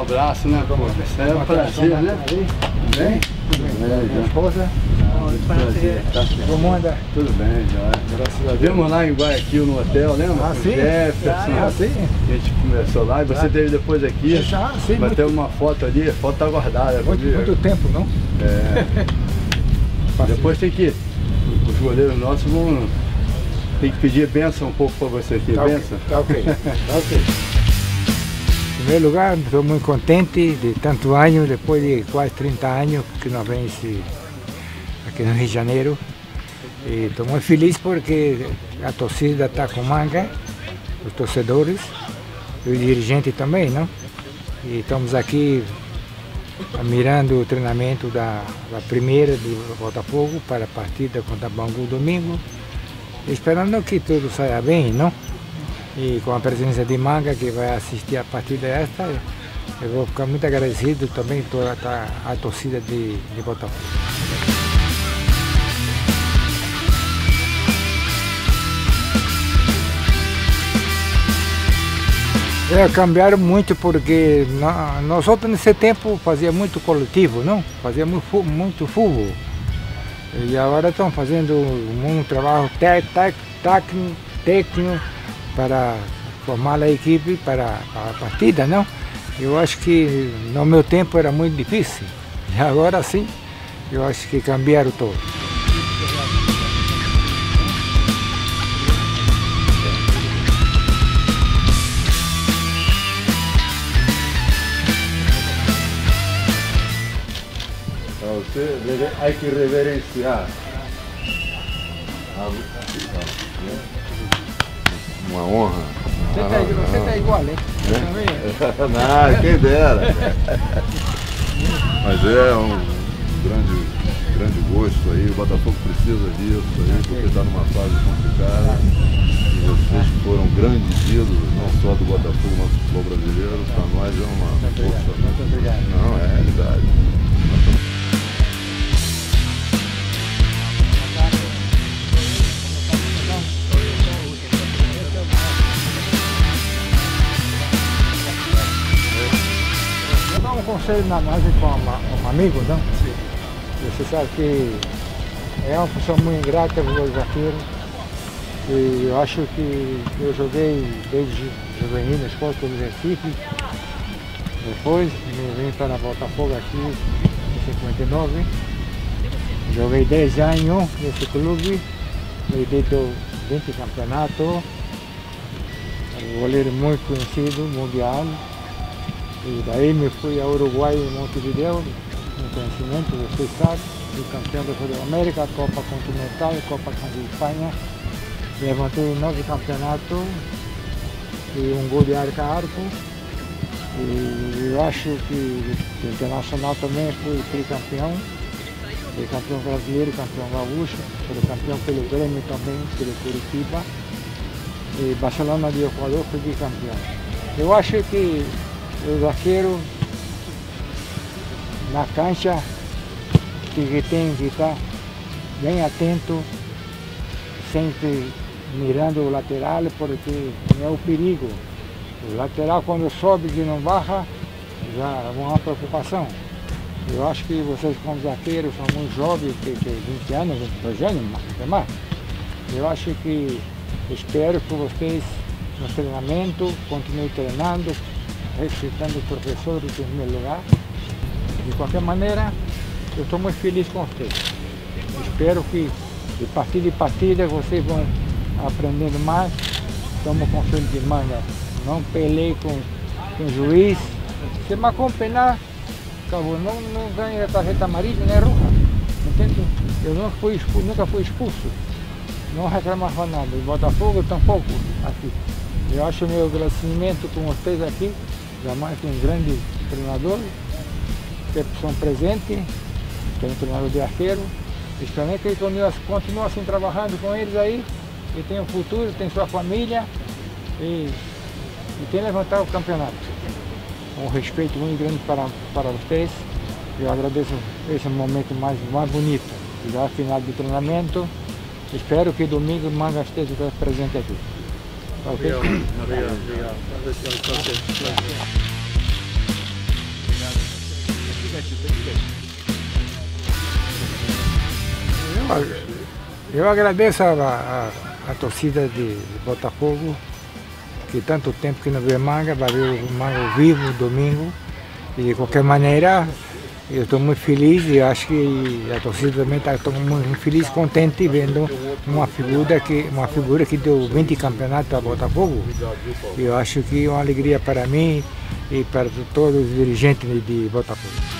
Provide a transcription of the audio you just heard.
abraço, né, pô? Isso é um prazer, né? Tudo bem? Minha esposa? Muito prazer. Como anda? Tudo bem, já. Graças a Deus. Vimos lá em Guayaquil no hotel, lembra? Ah, sim? Jefferson. Sim. A gente conversou lá e você teve depois aqui. Já, sim. Bateu uma foto ali, a foto tá guardada. Muito tempo, não? É. Depois tem que. Os goleiros nossos vão. Tem que pedir bênção um pouco para você aqui. Tá Bênção? Tá ok. Tá ok. Em primeiro lugar, estou muito contente de tantos anos, depois de quase 30 anos que nós vemos aqui no Rio de Janeiro. E estou muito feliz porque a torcida está com Manga, os torcedores, e os dirigentes também, não? E estamos aqui mirando o treinamento da primeira de Botafogo para a partida contra Bangu domingo, esperando que tudo saia bem, não? E com a presença de Manga, que vai assistir a partida esta, eu vou ficar muito agradecido também toda a torcida de Botafogo. Cambiaram muito porque nós outros nesse tempo fazia muito coletivo, não? Fazia muito futebol. E agora estão fazendo um trabalho técnico para formar a equipe para a partida, não? Eu acho que no meu tempo era muito difícil. E agora sim, eu acho que cambiaram todo. Você hay que reverenciar. Uma honra. Você tá igual, hein? Não, quem dera. Mas é um grande gosto aí. O Botafogo precisa disso aí, porque está numa fase complicada. E vocês foram grandes ídolos, não só do Botafogo, mas do futebol brasileiro. Para nós é uma força. Muito obrigado. Não, é realidade. Um conselho na nós com um amigo, não? Sim. Você sabe que é uma função muito ingrata para o zagueiro. E eu acho que eu joguei desde juvenil na escola do Recife. Depois me vim para Botafogo aqui em 59. Joguei 10 anos nesse clube. Me dei 20 campeonatos. Um goleiro muito conhecido, mundial. E daí me fui ao Uruguai em Montevideo, um conhecimento, vocês sabem, fui campeão da Sul-América, Copa Continental, Copa de Espanha. Levantei 9 campeonatos e um gol de arco a arco. E eu acho que internacional também fui tricampeão. Fui campeão brasileiro, campeão gaúcho, fui campeão pelo Grêmio também, pelo Curitiba. E Barcelona de Equador fui bicampeão. Eu acho que o zagueiro na cancha que tem que estar bem atento, sempre mirando o lateral, porque é o perigo. O lateral quando sobe que não barra, já é uma preocupação. Eu acho que vocês como zagueiros são muito jovens, que 20 anos, 22 anos, mais. Eu acho que espero que vocês no treinamento continuem treinando, respeitando os professores em primeiro lugar. De qualquer maneira, eu estou muito feliz com vocês. Espero que de partida vocês vão aprendendo mais. Tomo conselho de Manga, não pelei com o juiz. Se marcou um penal, acabou, não ganha a tarjeta amarela nem roja. Entende? Eu nunca fui expulso. Não reclamava nada. E Botafogo tampouco aqui. Eu acho meu agradecimento com vocês aqui. Jamais tem um grande treinador, que são presentes, tem um treinador de arqueiro. Espero que ele continue assim trabalhando com eles aí, e tem um futuro, tem sua família e tem levantado o campeonato. Um respeito muito grande para vocês. Eu agradeço esse momento mais bonito, já final de treinamento. Espero que domingo o Manga esteja presente aqui. Okay? Obrigado. Eu agradeço a torcida de Botafogo, que tanto tempo que não vê Manga, vai ver o Manga ao vivo, domingo. E de qualquer maneira, eu estou muito feliz e acho que a torcida também está muito feliz, contente vendo uma figura que deu 20 campeonatos a Botafogo. Eu acho que é uma alegria para mim e para todos os dirigentes de Botafogo.